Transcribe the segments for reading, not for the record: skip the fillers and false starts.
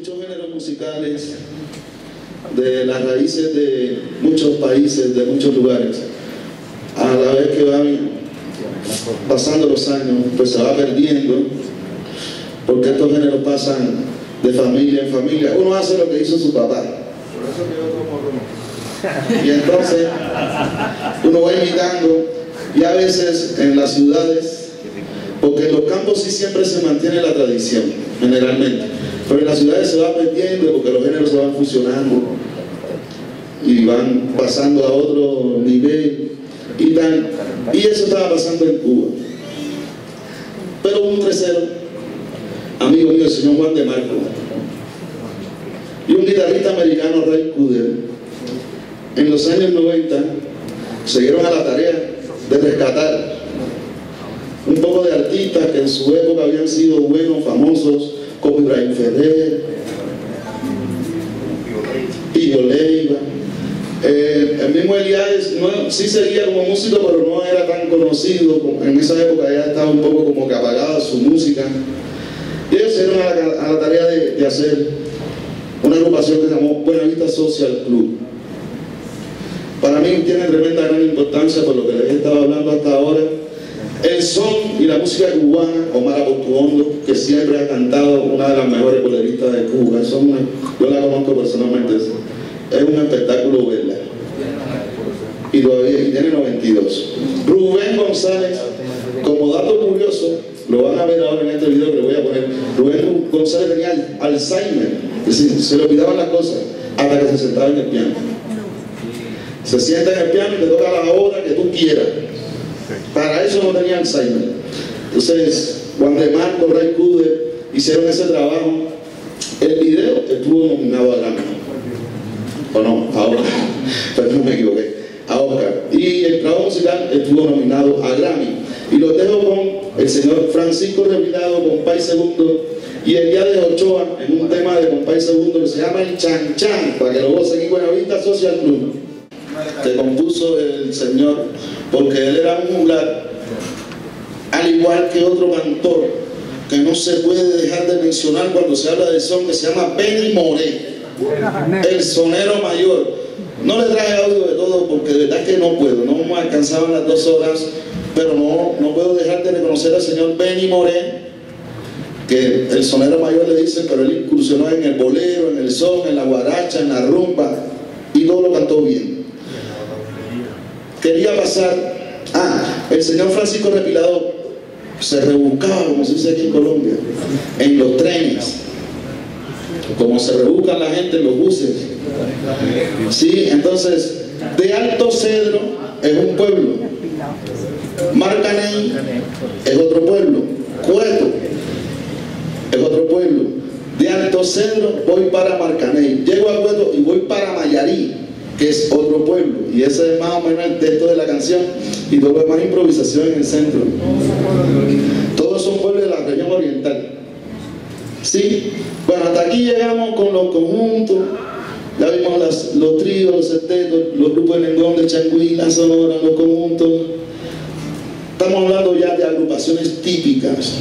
muchos géneros musicales, de las raíces de muchos países, de muchos lugares, a la vez que van pasando los años, pues se va perdiendo, porque estos géneros pasan de familia en familia. Uno hace lo que hizo su papá. Y entonces uno va imitando, y a veces en las ciudades, porque en los campos sí siempre se mantiene la tradición, generalmente, pero en las ciudades se va perdiendo porque los géneros se van fusionando y van pasando a otro nivel y tal, y eso estaba pasando en Cuba. Pero un tercero, amigo mío, el señor Juan de Marco, y un guitarrista americano, Ray Cooder, en los años 90 se dieron a la tarea de rescatar un poco de artistas que en su época habían sido buenos, famosos, como Ibrahim Ferrer, Pío Leiva, el mismo Eliades, sí seguía como músico, pero no era tan conocido. En esa época ya estaba un poco como que apagada su música, y ellos se dieron a la tarea de hacer una agrupación que se llamó Buenavista Social Club. Para mí tiene tremenda gran importancia por lo que les he estado hablando hasta ahora. El son y la música cubana, Omar Apotuondo, que siempre ha cantado una de las mejores boleristas de Cuba, yo la conozco personalmente, es un espectáculo verla. Y tiene 92. Rubén González, como dato curioso, lo van a ver ahora en este video que les voy a poner. Rubén González tenía Alzheimer, es decir, se le olvidaban las cosas hasta que se sentaba en el piano. Se sienta en el piano y te toca la hora que tú quieras. Para eso no tenía Alzheimer. Entonces, Juan de Marco, Ray Cooder hicieron ese trabajo. El video estuvo nominado a Grammy. ¿O no? A Oscar. Perdón, me equivoqué. A Oscar. Y el trabajo musical estuvo nominado a Grammy. Y los dejo con el señor Francisco Revirado, Compay Segundo, y Eliades Ochoa en un tema de Compay Segundo que se llama El Chan Chan, para que lo gocen en Buenavista Social Club, que compuso el señor, porque él era un juglar, al igual que otro cantor que no se puede dejar de mencionar cuando se habla del son, que se llama Benny Moré, el sonero mayor. No le traje audio de todo porque de verdad que no puedo, no me alcanzaban las 2 horas, pero no puedo dejar de reconocer al señor Benny Moré, que el sonero mayor le dice, pero él incursionó en el bolero, en el son, en la guaracha, en la rumba, y todo lo cantó bien. Quería pasar, el señor Francisco Repilado se rebuscaba, como se dice aquí en Colombia, en los trenes, como se rebuscan la gente en los buses. Sí, entonces, de Alto Cedro es un pueblo, Marcaney es otro pueblo, Cueto es otro pueblo. De Alto Cedro voy para Marcaney, llego a Cueto y voy para Mayarí, que es otro pueblo, y ese es más o menos el texto de la canción, y todo lo demás improvisación en el centro. Todos son pueblos de la región oriental. ¿Sí? Bueno, hasta aquí llegamos con los conjuntos, ya vimos los tríos, los sextetos, los grupos de Lengón, de Changüí, la Sonora, los conjuntos. Estamos hablando ya de agrupaciones típicas.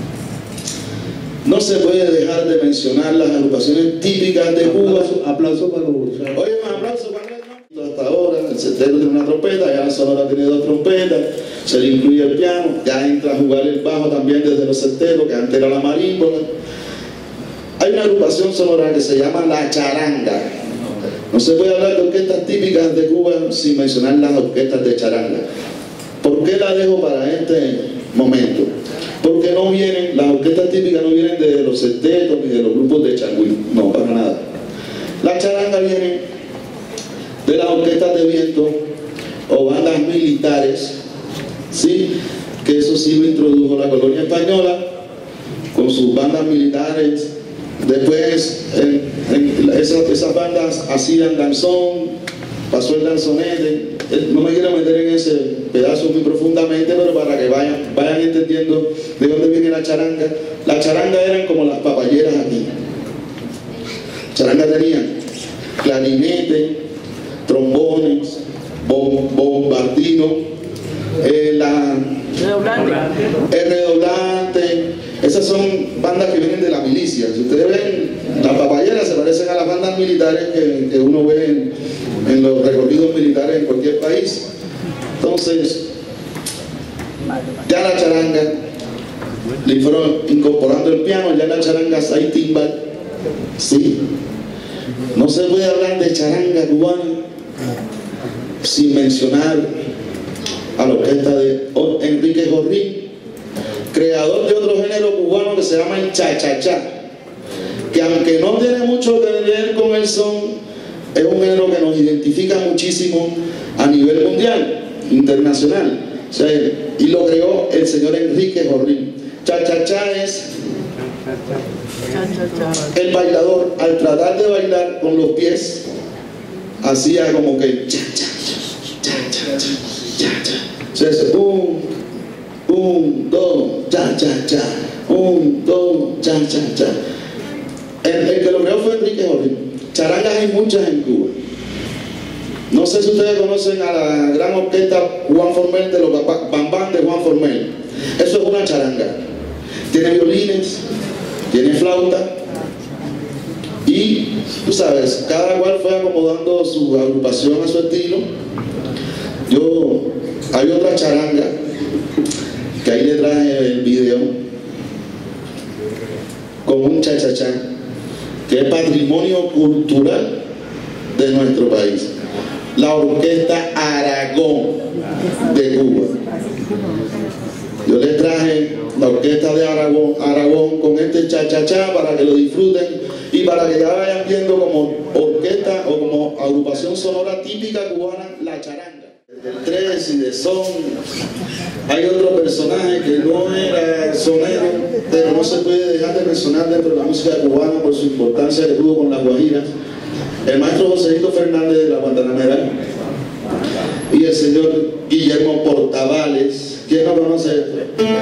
No se puede dejar de mencionar las agrupaciones típicas de Cuba. Aplauso para los... Oye, un aplauso para él. Hasta ahora, el sexteto tiene una trompeta, ya la Sonora tiene 2 trompetas, se le incluye el piano, ya entra a jugar el bajo también desde los sextetos, que antes era la marímbola. Hay una agrupación sonora que se llama La Charanga. No se puede hablar de orquestas típicas de Cuba sin mencionar las orquestas de charanga. ¿Por qué la dejo para este momento? Porque no vienen, las orquestas típicas no vienen de los sextetos ni de los grupos de Changüí, no, para nada. La charanga viene de las orquestas de viento o bandas militares, ¿sí? Que eso sí lo introdujo la colonia española con sus bandas militares. Después esas bandas hacían danzón, pasó el danzonete. No me quiero meter en ese pedazo muy profundamente, pero para que vayan entendiendo de dónde viene la charanga. La charanga eran como las papayeras aquí. Charanga tenía clarinete, trombones, bombardino, el redoblante, Esas son bandas que vienen de la milicia. Si ustedes ven, las papayeras se parecen a las bandas militares que uno ve en los recorridos militares en cualquier país. Entonces, ya la charanga, le fueron incorporando el piano, ya la charanga hay timbal, ¿sí? No se puede hablar de charanga cubana sin mencionar a la orquesta de Enrique Jorrín, creador de otro género cubano que se llama el cha-cha-cha, que aunque no tiene mucho que ver con el son, es un género que nos identifica muchísimo a nivel mundial, internacional. O sea, y lo creó el señor Enrique Jorrín. Cha-cha-cha es el bailador, al tratar de bailar con los pies, hacía como que o sea, eso, 1, 2, cha-cha-cha, 1, 2, cha-cha-cha. El que lo creó fue Enrique Jorrín. Charangas hay muchas en Cuba. No sé si ustedes conocen a la gran orquesta Juan Formel, de los Bambán de Juan Formel. Eso es una charanga. Tiene violines, tiene flauta y, tú sabes, cada cual fue acomodando su agrupación a su estilo. Hay otra charanga que ahí le traje el video con un cha-cha-cha que es patrimonio cultural de nuestro país, la Orquesta Aragón de Cuba. Yo les traje la Orquesta de Aragón con este cha-cha-cha para que lo disfruten y para que ya vayan viendo como orquesta o como agrupación sonora típica cubana la charanga. Del tres y de son. Hay otro personaje que no era sonero, pero no se puede dejar de mencionar dentro de la música cubana por su importancia que tuvo con la guajira. El maestro Joséito Fernández de la Guantanamera y el señor Guillermo Portavales. ¿Quién no conoce esto?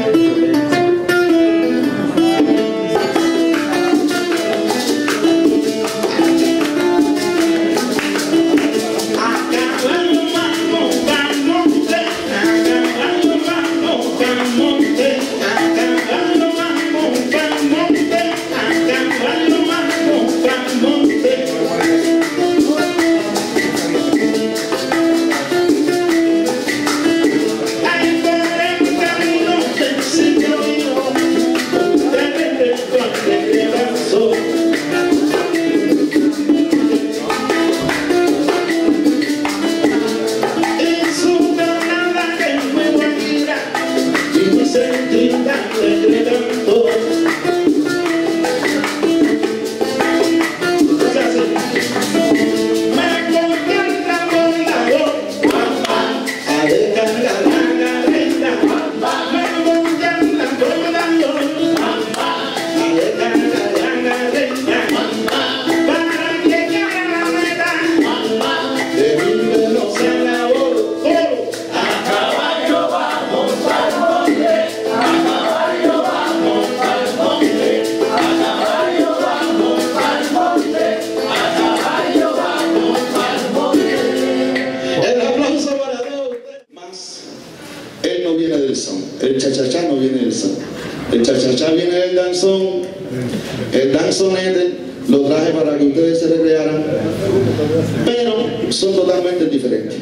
El cha-cha-cha no viene del son. El cha-cha-cha viene del danzón. El danzonete lo traje para que ustedes se recrearan, pero son totalmente diferentes.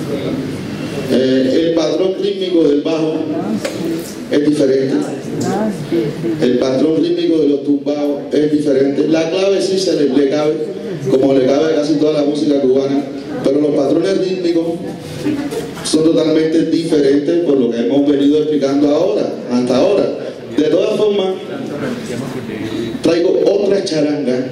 El patrón rítmico del bajo es diferente. El patrón rítmico de los tumbados es diferente. La clave sí se le cabe, como le cabe a casi toda la música cubana, pero los patrones rítmicos son totalmente diferentes por lo que hemos venido explicando hasta ahora. De todas formas, traigo otra charanga.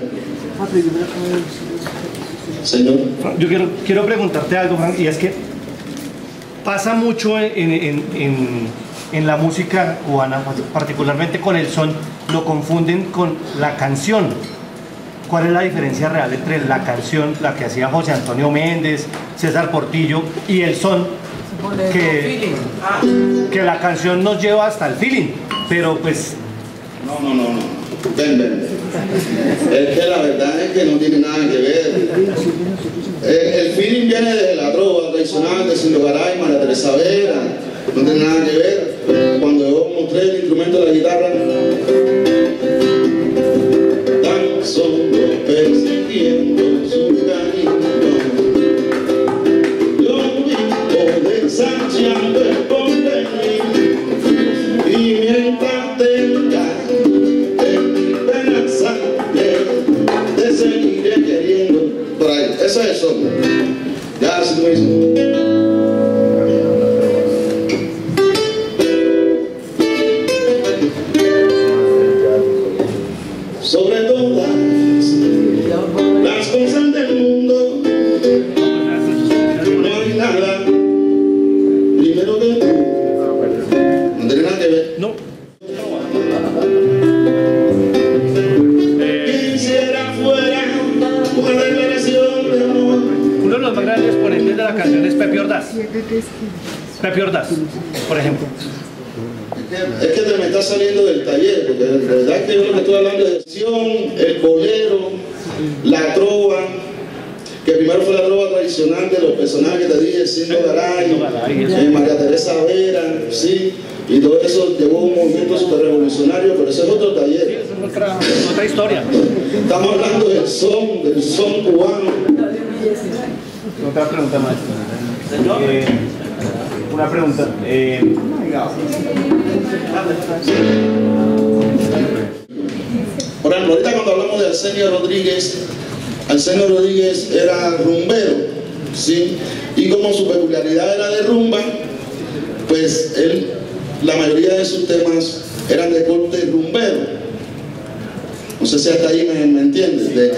Señor. Yo quiero preguntarte algo, Frank, y es que pasa mucho en la música cubana, particularmente con el son, lo confunden con la canción. ¿Cuál es la diferencia real entre la canción, la que hacía José Antonio Méndez, César Portillo, y el son? Que la canción nos lleva hasta el feeling, pero pues... No. Ven. Es que la verdad es que no tiene nada que ver. El feeling viene de la trova tradicional de Cindo Garay, María Teresa Vera. No tiene nada que ver. Cuando yo mostré el instrumento de la guitarra, Ese es el son. Ya, si tú me dices. Sobre todas las cosas del mundo no hay nada primero que tú. No tiene nada que ver. No. Quisiera fuera una declaración de amor. Uno de los más grandes exponentes de la canción es Pepe Ordaz. Pepe Ordaz, por ejemplo. Es que te me está saliendo del taller, porque la verdad es que yo lo que estoy hablando es el bolero, la trova, que primero fue la trova tradicional de los personajes que te dije, Cindo Garay, María Teresa Vera, sí, y todo eso llevó un movimiento súper revolucionario, pero ese es otro taller. Sí, es otra historia. Estamos hablando del son cubano. Otra pregunta más. Una pregunta. Por ejemplo, ahorita cuando hablamos de Arsenio Rodríguez era rumbero, ¿sí? Y como su peculiaridad era de rumba, pues la mayoría de sus temas eran de corte rumbero. No sé si hasta ahí me entiendes. De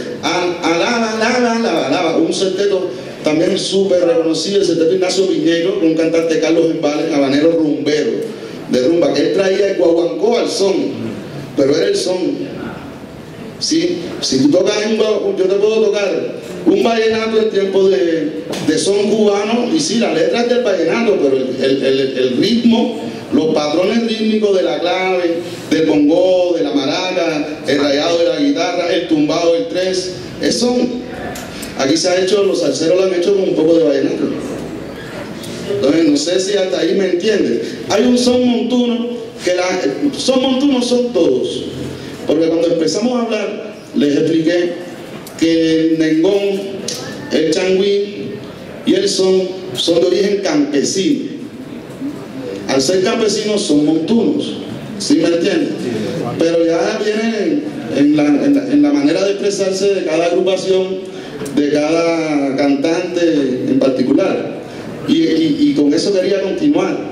un septeto también súper reconocido, el septeto Ignacio Piñeiro, un cantante Carlos Embales, habanero rumbero, de rumba, que él traía el guaguancó al son, pero era el son. ¿Sí? Si tú tocas yo te puedo tocar un vallenato en tiempo de son cubano, y sí, la letra es del vallenato, pero el ritmo, los patrones rítmicos de la clave, del bongó, de la maraca, el rayado de la guitarra, el tumbado del tres, es son. Aquí se ha hecho, los salseros lo han hecho con un poco de vallenato. Entonces, no sé si hasta ahí me entiendes. Hay un son montuno, que son montunos son todos. Porque cuando empezamos a hablar, les expliqué que el nengón, el changüí y el son de origen campesino. Al ser campesinos son montunos, ¿sí me entienden? Pero ya vienen en la manera de expresarse de cada agrupación, de cada cantante en particular. Y con eso quería continuar.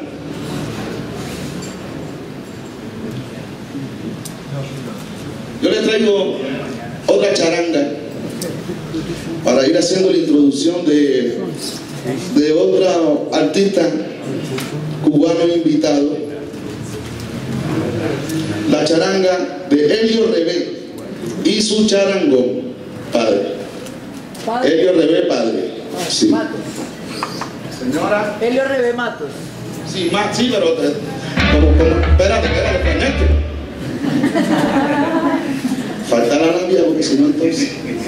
Yo les traigo otra charanga para ir haciendo la introducción de otro artista cubano invitado. La charanga de Helio Rebé y su charangón, padre. Helio Rebé, padre. Sí. Matos. Señora. Helio Rebé Matos. Sí, sí, pero espérate, Ernesto. Falta la labia porque si no entonces.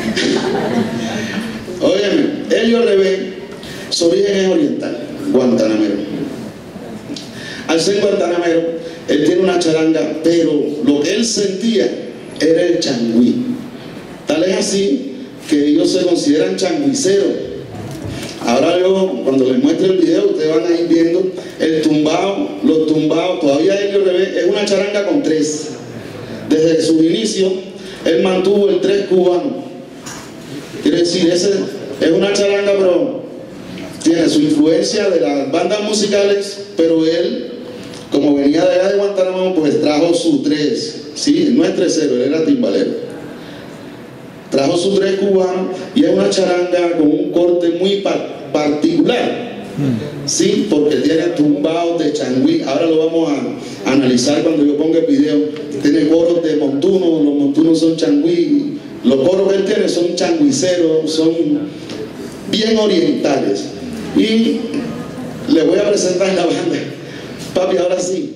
Óyeme, Helio Rebé, su origen es oriental, guantanamero. Al ser guantanamero, él tiene una charanga, pero lo que él sentía era el changüí. Tal es así que ellos se consideran changuiceros. Ahora yo, cuando les muestre el video, ustedes van a ir viendo el tumbao, los tumbados. Todavía Helio Rebé es una charanga con tres. Desde su inicio, él mantuvo el tres cubano. Quiere decir, ese es una charanga, pero tiene su influencia de las bandas musicales, pero él, como venía de allá de Guantánamo, pues trajo su tres. Sí, no es tresero, él era timbalero. Trajo su tres cubano y es una charanga con un corte muy particular. Sí, porque tiene tumbados de changüí. Ahora lo vamos a analizar cuando yo ponga el video. Tiene coros de montuno, los montunos son changüí. Los coros que él tiene son changuiceros, son bien orientales. Y le voy a presentar la banda. Papi, ahora sí.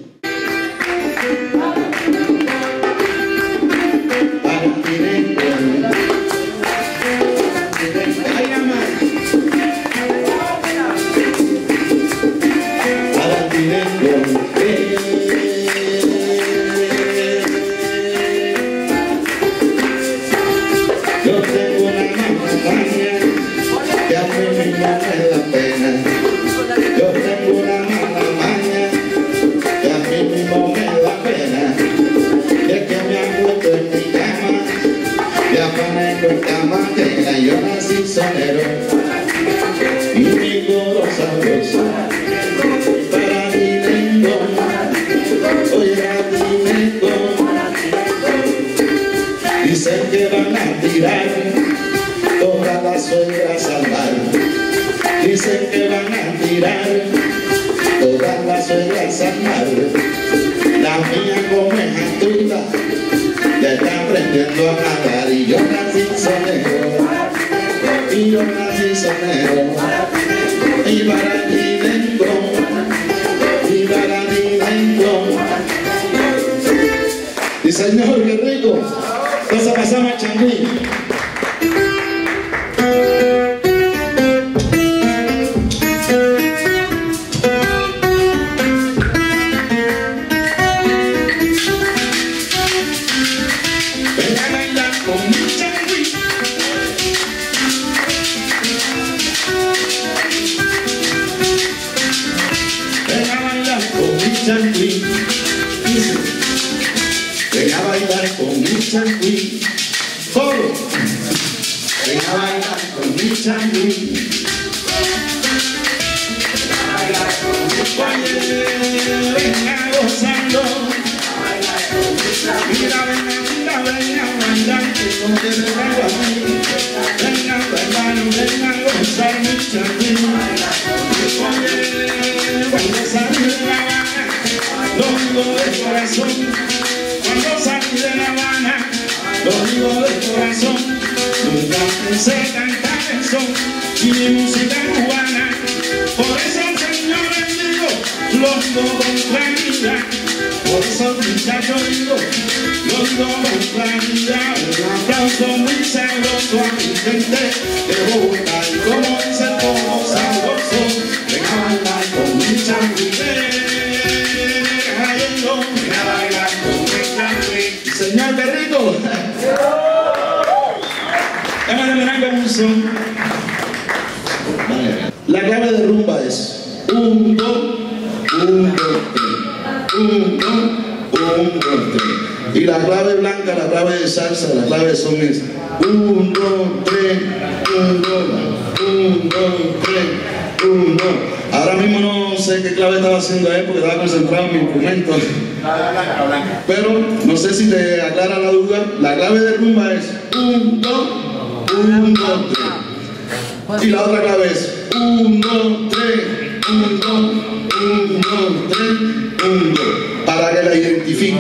Yo nací sonero. sonero, y para ti dentro, y para ti dentro. Y señor, qué rico. Entonces pasamos a Changuí. Ven a bailar con mi changuí. Coro. Ven a bailar con mi changuí. Venga gozando. Mira, venga bailar, que no te regalo a mí. Venga a bailar, venga a gozar mi changuí. Cuando salí de La Habana, lo digo de corazón. Cuando salí de La Habana, lo digo de corazón. Nunca pensé cantar eso y mi música cubana. Por eso, señores, digo, lo digo con claridad. Por eso, muchachos, digo, lo digo con claridad. Un aplauso muy sabroso a mi gente de Bogotá. Y como dice el coro sabroso, ven a bailar con mi changuí. Ven a bailar con mi changuí. Señor, qué rico. Déjame mirar con un son. La clave de rumba es 1, 2, 1, 2, 3. 1, 2, 1, 2, 3. Y la clave blanca, la clave de salsa, la clave de son es 1, 2, 3, 1, 2, 1, 2, 3, 1, 2. Ahora mismo no sé qué clave estaba haciendo él porque estaba concentrado en mi instrumento. Pero no sé si te aclara la duda. La clave de rumba es 1, 2, 1, 2, 3. Y la otra clave es 1, 2, 3, 1, 2, 1, 2, 3, 1, 2. Para que la identifiques.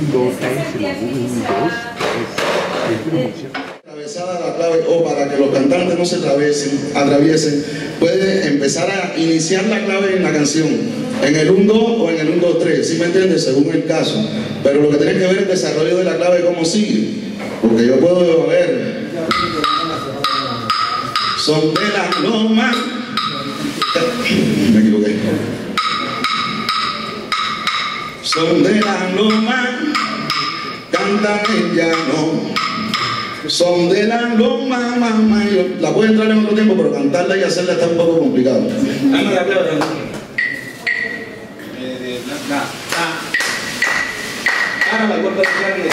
Atravesada la clave, o para que los cantantes no se atraviesen, puede empezar a iniciar la clave en la canción, en el 1, 2 o en el 1, 2, 3, ¿sí me entiendes? Según el caso. Pero lo que tienes que ver es el desarrollo de la clave, cómo sigue. Porque yo puedo ver. Son de la loma. Me equivoqué. Son de la loma, cantan en llano. Son de la loma, mamá. La puedo entrar en otro tiempo, pero cantarla y hacerla está un poco complicado. Dame la clave. La cuarta clave.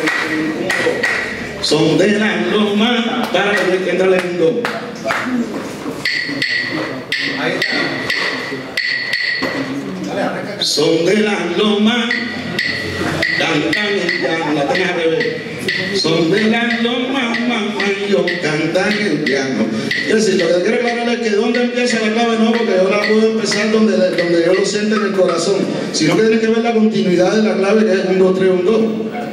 Son de la loma, para que entrarle en un do. Son de la loma, cantan en llano. La tenés al revés. Son de la loma, mamá, yo cantan en llano. Es decir, lo que quiero aclarar es que donde empieza la clave no, porque yo la puedo empezar donde yo lo siento en el corazón, sino que tiene que ver la continuidad de la clave, que es 1, 2, 3, 1, 2.